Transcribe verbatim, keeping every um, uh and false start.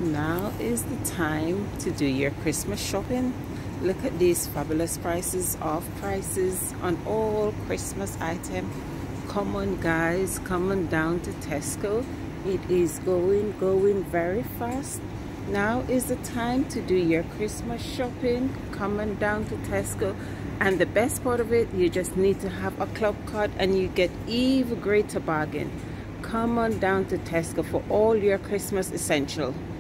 Now is the time to do your Christmas shopping. Look at these fabulous prices, off prices on all Christmas items. Come on guys, come on down to Tesco. It is going going very fast. Now is the time to do your Christmas shopping. Come on down to Tesco, and the best part of it, you just need to have a club card and you get even greater bargain. Come on down to Tesco for all your Christmas essential.